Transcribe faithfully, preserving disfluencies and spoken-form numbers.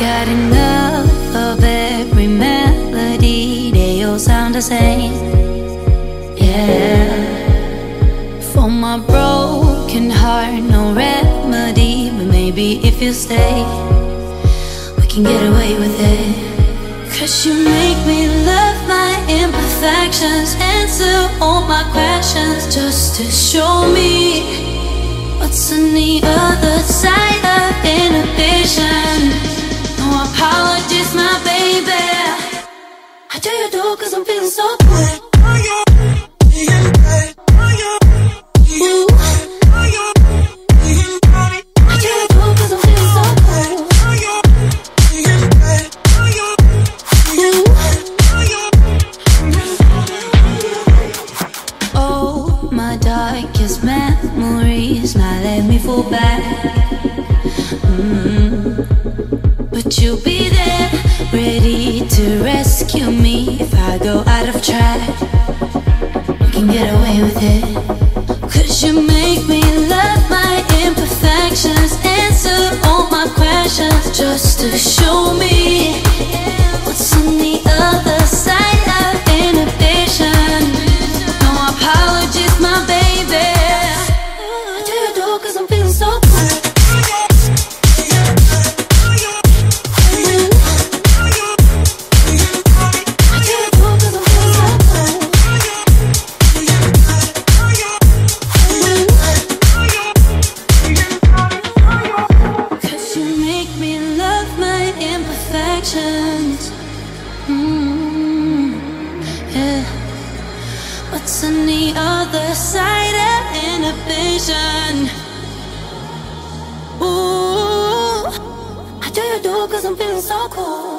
got enough of every melody, they all sound the same. Yeah. For my broken heart, no remedy, but maybe if you stay, we can get away with it. Cause you make me love my imperfections, answer all my questions, just to show me what's on the other side of inhibition. No apologies, my baby, I do you do cause I'm feeling so good. Darkest memories now let me fall back. mm. But you'll be there, ready to rescue me if I go out of track. We can get away with it. Cause you make me love my imperfections, answer all my questions, just to show me what's on the other side of inhibition. No apologies, my baby, I do you do cause I'm feeling so good. Mm, yeah. What's on the other side of inhibition? Ooh, I do you do cause I'm feeling so cool.